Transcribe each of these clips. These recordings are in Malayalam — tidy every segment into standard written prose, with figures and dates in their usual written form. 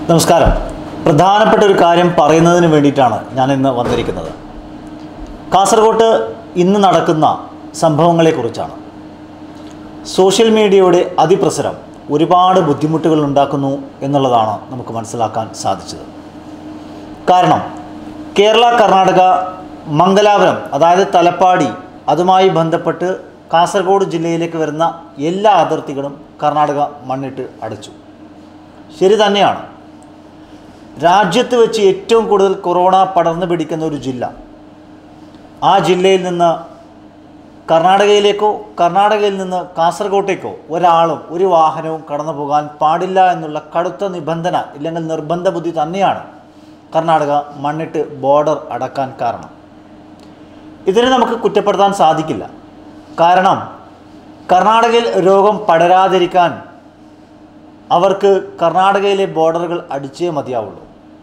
നമസ്കാരം. പ്രധാനപ്പെട്ട ഒരു കാര്യം പറയുന്നതിന് വേണ്ടിയിട്ടാണ് ഞാൻ ഇന്ന് വന്നിരിക്കുന്നത്. കാസർഗോഡ് ഇന്ന് നടക്കുന്ന സംഭവങ്ങളെക്കുറിച്ചാണ്. സോഷ്യൽ മീഡിയയുടെ അതിപ്രസരം ഒരുപാട് ബുദ്ധിമുട്ടുകൾ ഉണ്ടാക്കുന്നു എന്നുള്ളതാണ് നമുക്ക് മനസ്സിലാക്കാൻ സാധിച്ചത്. കാരണം കേരള കർണാടക മംഗലാപുരം, അതായത് തലപ്പാടി, അതുമായി ബന്ധപ്പെട്ട് കാസർഗോഡ് ജില്ലയിലേക്ക് വരുന്ന എല്ലാ അതിർത്തികളും കർണാടക മണ്ണിട്ട് അടച്ചു. ശരി തന്നെയാണ്. രാജ്യത്ത് വെച്ച് ഏറ്റവും കൂടുതൽ കൊറോണ പടർന്നു പിടിക്കുന്ന ഒരു ജില്ല, ആ ജില്ലയിൽ നിന്ന് കർണാടകയിലേക്കോ കർണാടകയിൽ നിന്ന് കാസർഗോട്ടേക്കോ ഒരാളും ഒരു വാഹനവും കടന്നു പോകാൻ പാടില്ല എന്നുള്ള കടുത്ത നിബന്ധന ഇല്ലെങ്കിൽ നിർബന്ധ ബുദ്ധി തന്നെയാണ് കർണാടക മണ്ണിട്ട് ബോർഡർ അടക്കാൻ കാരണം. ഇതിനെ നമുക്ക് കുറ്റപ്പെടുത്താൻ സാധിക്കില്ല. കാരണം കർണാടകയിൽ രോഗം പടരാതിരിക്കാൻ അവർക്ക് കർണാടകയിലെ ബോർഡറുകൾ അടിച്ചേ മതിയാവുള്ളൂ.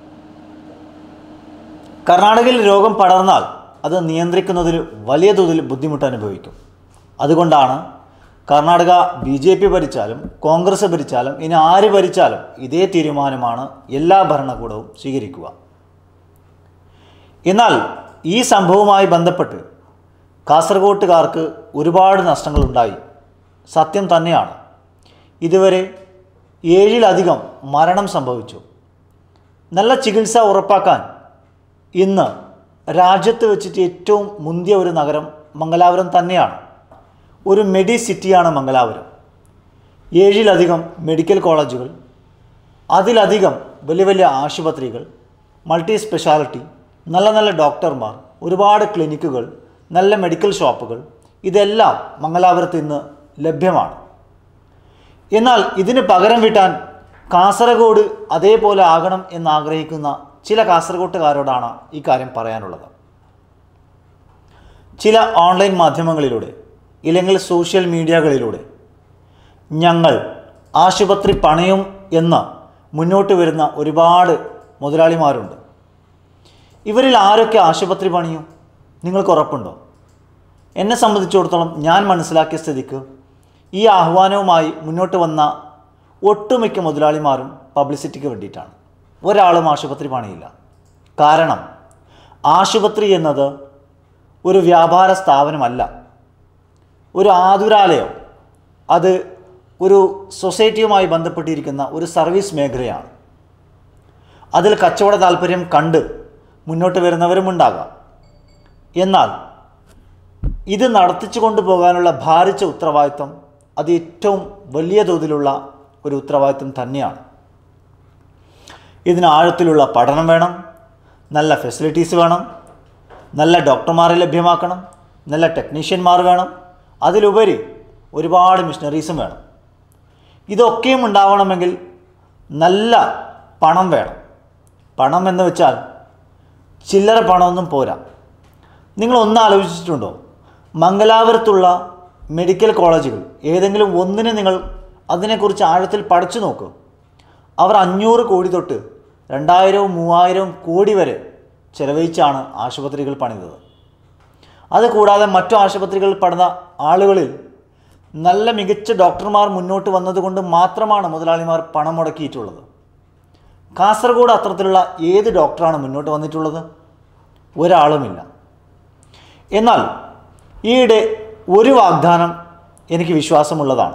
കർണാടകയിൽ രോഗം പടർന്നാൽ അത് നിയന്ത്രിക്കുന്നതിൽ വലിയ തോതിൽ ബുദ്ധിമുട്ട് അനുഭവിക്കും. അതുകൊണ്ടാണ് കർണാടക BJP ഭരിച്ചാലും കോൺഗ്രസ് ഭരിച്ചാലും ഇനി ആര് ഭരിച്ചാലും ഇതേ തീരുമാനമാണ് എല്ലാ ഭരണകൂടവും സ്വീകരിക്കുക. എന്നാൽ ഈ സംഭവവുമായി ബന്ധപ്പെട്ട് കാസർഗോട്ടുകാർക്ക് ഒരുപാട് നഷ്ടങ്ങളുണ്ടായി. സത്യം തന്നെയാണ്. ഇതുവരെ 7-ലധികം മരണം സംഭവിച്ചു. നല്ല ചികിത്സ ഉറപ്പാക്കാൻ ഇന്ന് രാജ്യത്ത് വെച്ചിട്ട് ഏറ്റവും മുന്തിയ ഒരു നഗരം മംഗലാപുരം തന്നെയാണ്. ഒരു മെഡി സിറ്റിയാണ് മംഗലാപുരം. 7-ലധികം മെഡിക്കൽ കോളേജുകൾ, അതിലധികം വലിയ വലിയ ആശുപത്രികൾ, മൾട്ടി സ്പെഷ്യാലിറ്റി, നല്ല നല്ല ഡോക്ടർമാർ, ഒരുപാട് ക്ലിനിക്കുകൾ, നല്ല മെഡിക്കൽ ഷോപ്പുകൾ, ഇതെല്ലാം മംഗലാപുരത്ത് ഇന്ന് ലഭ്യമാണ്. എന്നാൽ ഇതിന് പകരം വീട്ടാൻ കാസർഗോഡ് അതേപോലെ ആകണം എന്നാഗ്രഹിക്കുന്ന ചില കാസർഗോട്ടുകാരോടാണ് ഈ കാര്യം പറയാനുള്ളത്. ചില ഓൺലൈൻ മാധ്യമങ്ങളിലൂടെ ഇല്ലെങ്കിൽ സോഷ്യൽ മീഡിയകളിലൂടെ ഞങ്ങൾ ആശുപത്രി പണിയും എന്ന് മുന്നോട്ട് വരുന്ന ഒരുപാട് മുതലാളിമാരുണ്ട്. ഇവരിൽ ആരൊക്കെ ആശുപത്രി പണിയും നിങ്ങൾക്ക് ഉറപ്പുണ്ടോ? എന്നെ സംബന്ധിച്ചിടത്തോളം ഞാൻ മനസ്സിലാക്കിയ സ്ഥിതിക്ക് ഈ ആഹ്വാനവുമായി മുന്നോട്ട് വന്ന ഒട്ടുമിക്ക മുതലാളിമാരും പബ്ലിസിറ്റിക്ക് വേണ്ടിയിട്ടാണ്. ഒരാളും ആശുപത്രി പണിയില്ല. കാരണം ആശുപത്രി എന്നത് ഒരു വ്യാപാര സ്ഥാപനമല്ല, ഒരു ആതുരാലയം. അത് ഒരു സൊസൈറ്റിയുമായി ബന്ധപ്പെട്ടിരിക്കുന്ന ഒരു സർവീസ് മേഖലയാണ്. അതിൽ കച്ചവട താല്പര്യം കണ്ട് മുന്നോട്ട് വരുന്നവരും ഉണ്ടാകാം. എന്നാൽ ഇത് നടത്തിച്ചു കൊണ്ടുപോകാനുള്ള ഭാരിച്ച ഉത്തരവാദിത്വം അത് ഏറ്റവും വലിയ തോതിലുള്ള ഒരു ഉത്തരവാദിത്വം തന്നെയാണ്. ഇതിന് ആഴത്തിലുള്ള പഠനം വേണം, നല്ല ഫെസിലിറ്റീസ് വേണം, നല്ല ഡോക്ടർമാരെ ലഭ്യമാക്കണം, നല്ല ടെക്നീഷ്യന്മാർ വേണം, അതിലുപരി ഒരുപാട് മിഷനറീസും വേണം. ഇതൊക്കെയും ഉണ്ടാവണമെങ്കിൽ നല്ല പണം വേണം. പണം എന്ന് വെച്ചാൽ ചില്ലറ പണമൊന്നും പോരാ. നിങ്ങളൊന്ന് ആലോചിച്ചിട്ടുണ്ടോ? മംഗലാപുരത്തുള്ള മെഡിക്കൽ കോളേജുകൾ ഏതെങ്കിലും ഒന്നിനെ നിങ്ങൾ അതിനെക്കുറിച്ച് ആഴത്തിൽ പഠിച്ചു നോക്കൂ. അവർ 500 കോടി തൊട്ട് 2000-3000 കോടി വരെ ചെലവഴിച്ചാണ് ആശുപത്രികൾ പണിതത്. അതുകൂടാതെ മറ്റു ആശുപത്രികളിൽ പഠന ആളുകളിൽ നല്ല മികച്ച ഡോക്ടർമാർ മുന്നോട്ട് വന്നതുകൊണ്ട് മാത്രമാണ് മുതലാളിമാർ പണം മുടക്കിയിട്ടുള്ളത്. കാസർഗോഡ് അത്തരത്തിലുള്ള ഏത് ഡോക്ടറാണ് മുന്നോട്ട് വന്നിട്ടുള്ളത്? ഒരാളുമില്ല. എന്നാൽ ഈയിടെ ഒരു വാഗ്ദാനം എനിക്ക് വിശ്വാസമുള്ളതാണ്.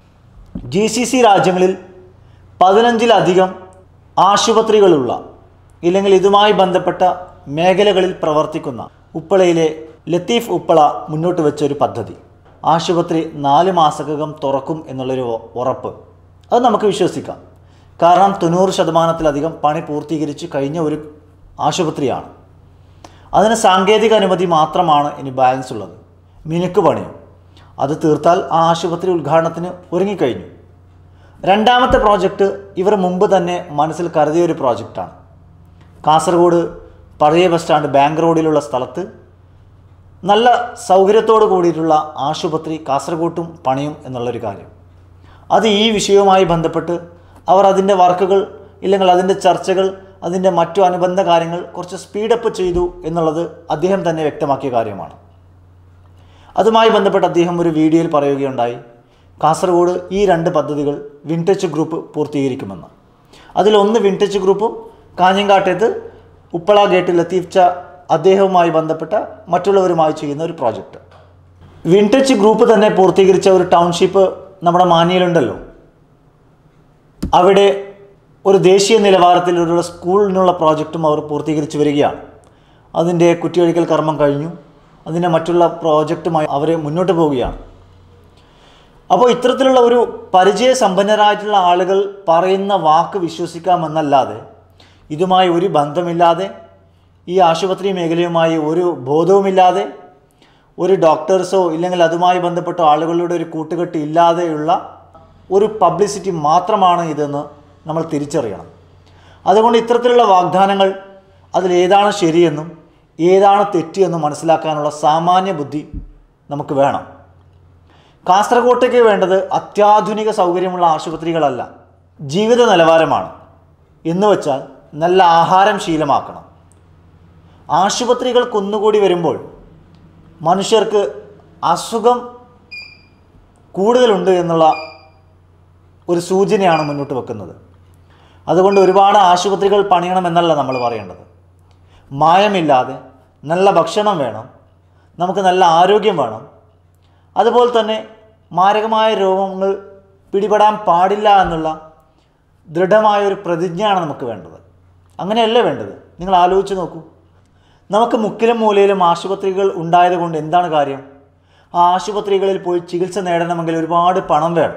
GCC രാജ്യങ്ങളിൽ 15-ലധികം ആശുപത്രികളുള്ള ഇല്ലെങ്കിൽ ഇതുമായി ബന്ധപ്പെട്ട മേഖലകളിൽ പ്രവർത്തിക്കുന്ന ഉപ്പളയിലെ ലത്തീഫ് ഉപ്പള മുന്നോട്ട് വെച്ചൊരു പദ്ധതി, ആശുപത്രി 4 മാസക്കകം തുറക്കും എന്നുള്ളൊരു ഉറപ്പ്, അത് നമുക്ക് വിശ്വസിക്കാം. കാരണം 90% പണി പൂർത്തീകരിച്ച് കഴിഞ്ഞ ഒരു ആശുപത്രിയാണ്. അതിന് സാങ്കേതിക അനുമതി മാത്രമാണ് ഇനി ബാലൻസ് ഉള്ളത്. മിനുക്ക് പണിയും അത് തീർത്താൽ ആ ആശുപത്രി ഉദ്ഘാടനത്തിന് ഒരുങ്ങിക്കഴിഞ്ഞു. രണ്ടാമത്തെ പ്രോജക്റ്റ് ഇവർ മുമ്പ് തന്നെ മനസ്സിൽ കരുതിയ ഒരു പ്രോജക്റ്റാണ്. കാസർഗോഡ് പഴയ ബസ് സ്റ്റാൻഡ് ബാങ്ക് റോഡിലുള്ള സ്ഥലത്ത് നല്ല സൗകര്യത്തോടു കൂടിയിട്ടുള്ള ആശുപത്രി കാസർഗോട്ടും പണിയും എന്നുള്ളൊരു കാര്യം. അത് ഈ വിഷയവുമായി ബന്ധപ്പെട്ട് അവർ അതിൻ്റെ വർക്കുകൾ ഇല്ലെങ്കിൽ അതിൻ്റെ ചർച്ചകൾ, അതിൻ്റെ മറ്റു അനുബന്ധ കാര്യങ്ങൾ കുറച്ച് സ്പീഡപ്പ് ചെയ്തു എന്നുള്ളത് അദ്ദേഹം തന്നെ വ്യക്തമാക്കിയ കാര്യമാണ്. അതുമായി ബന്ധപ്പെട്ട് അദ്ദേഹം ഒരു വീഡിയോയിൽ പറയുകയുണ്ടായി, കാസർഗോഡ് ഈ 2 പദ്ധതികൾ വിൻടച്ച് ഗ്രൂപ്പ് പൂർത്തീകരിക്കുമെന്ന്. അതിലൊന്ന് വിൻടേജ് ഗ്രൂപ്പും കാഞ്ഞങ്ങാട്ടേത് ഉപ്പള ഗേറ്റ് ലത്തീഫ് ച അദ്ദേഹവുമായി ബന്ധപ്പെട്ട മറ്റുള്ളവരുമായി ചെയ്യുന്ന ഒരു പ്രോജക്റ്റ്. വിൻടേജ് ഗ്രൂപ്പ് തന്നെ പൂർത്തീകരിച്ച ഒരു ടൗൺഷിപ്പ് നമ്മുടെ മാനിയിലുണ്ടല്ലോ. അവിടെ ഒരു ദേശീയ നിലവാരത്തിലുള്ള സ്കൂളിനുള്ള പ്രോജക്റ്റും അവർ പൂർത്തീകരിച്ച് വരികയാണ്. അതിൻ്റെ കുറ്റിയൊഴിക്കൽ കർമ്മം കഴിഞ്ഞു. അതിൻ്റെ മറ്റുള്ള പ്രോജക്റ്റുമായി അവർ മുന്നോട്ട് പോവുകയാണ്. അപ്പോൾ ഇത്തരത്തിലുള്ള ഒരു പരിചയസമ്പന്നരായിട്ടുള്ള ആളുകൾ പറയുന്ന വാക്ക് വിശ്വസിക്കാമെന്നല്ലാതെ ഇതുമായി ഒരു ബന്ധമില്ലാതെ, ഈ ആശുപത്രി മേഖലയുമായി ഒരു ബോധവുമില്ലാതെ, ഒരു ഡോക്ടേഴ്സോ ഇല്ലെങ്കിൽ അതുമായി ബന്ധപ്പെട്ട ആളുകളുടെ ഒരു കൂട്ടുകെട്ട് ഇല്ലാതെയുള്ള ഒരു പബ്ലിസിറ്റി മാത്രമാണ് ഇതെന്ന് നമ്മൾ തിരിച്ചറിയണം. അതുകൊണ്ട് ഇത്തരത്തിലുള്ള വാഗ്ദാനങ്ങൾ അതിലേതാണ് ശരിയെന്നും ഏതാണ് തെറ്റിയെന്നും മനസ്സിലാക്കാനുള്ള സാമാന്യ ബുദ്ധി നമുക്ക് വേണം. കാസർഗോട്ടേക്ക് വേണ്ടത് അത്യാധുനിക സൗകര്യമുള്ള ആശുപത്രികളല്ല, ജീവിത നിലവാരമാണ്. എന്ന് വെച്ചാൽ നല്ല ആഹാരം ശീലമാക്കണം. ആശുപത്രികൾ കുന്നുകൂടി വരുമ്പോൾ മനുഷ്യർക്ക് അസുഖം കൂടുതലുണ്ട് എന്നുള്ള ഒരു സൂചനയാണ് മുന്നോട്ട് വെക്കുന്നത്. അതുകൊണ്ട് ഒരുപാട് ആശുപത്രികൾ പണിയണമെന്നല്ല നമ്മൾ പറയേണ്ടത്. മായമില്ലാതെ നല്ല ഭക്ഷണം വേണം, നമുക്ക് നല്ല ആരോഗ്യം വേണം. അതുപോലെ തന്നെ മാരകമായ രോഗങ്ങൾ പിടിപെടാൻ പാടില്ല എന്നുള്ള ദൃഢമായൊരു പ്രതിജ്ഞയാണ് നമുക്ക് വേണ്ടത്. അങ്ങനെയല്ല വേണ്ടത്. നിങ്ങൾ ആലോചിച്ച് നോക്കൂ. നമുക്ക് മുക്കിലും മൂലയിലും ആശുപത്രികൾ ഉണ്ടായതുകൊണ്ട് എന്താണ് കാര്യം? ആ ആശുപത്രികളിൽ പോയി ചികിത്സ നേടണമെങ്കിൽ ഒരുപാട് പണം വേണം.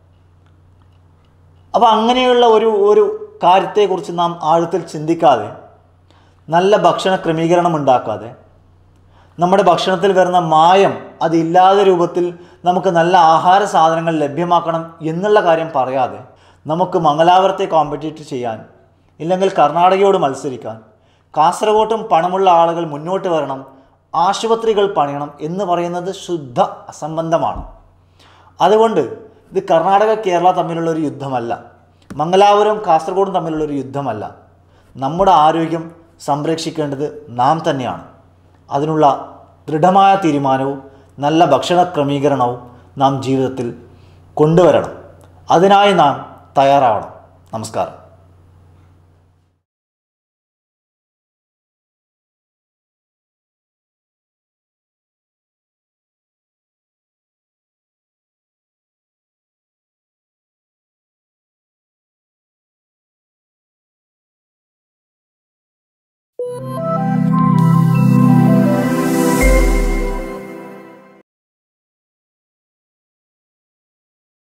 അപ്പോൾ അങ്ങനെയുള്ള ഒരു കാര്യത്തെക്കുറിച്ച് നാം ആഴത്തിൽ ചിന്തിക്കാതെ, നല്ല ഭക്ഷണ ക്രമീകരണം ഉണ്ടാക്കാതെ, നമ്മുടെ ഭക്ഷണത്തിൽ വരുന്ന മായം അതില്ലാത്ത രൂപത്തിൽ നമുക്ക് നല്ല ആഹാര സാധനങ്ങൾ ലഭ്യമാക്കണം എന്നുള്ള കാര്യം പറയാതെ, നമുക്ക് മംഗലാപുരത്തെ കോമ്പറ്റീറ്റ് ചെയ്യാൻ ഇല്ലെങ്കിൽ കർണാടകയോട് മത്സരിക്കാൻ കാസർഗോട്ടും പണമുള്ള ആളുകൾ മുന്നോട്ട് വരണം, ആശുപത്രികൾ പണിയണം എന്ന് പറയുന്നത് ശുദ്ധ അസംബന്ധമാണ്. അതുകൊണ്ട് ഇത് കർണാടക കേരള തമ്മിലുള്ളൊരു യുദ്ധമല്ല, മംഗലാപുരം കാസർഗോഡും തമ്മിലുള്ളൊരു യുദ്ധമല്ല. നമ്മുടെ ആരോഗ്യം സംരക്ഷിക്കേണ്ടത് നാം തന്നെയാണ്. അതിനുള്ള ദൃഢമായ തീരുമാനവും നല്ല ഭക്ഷണ ക്രമീകരണവും നാം ജീവിതത്തിൽ കൊണ്ടുവരണം. അതിനായി നാം തയ്യാറാവണം. നമസ്കാരം.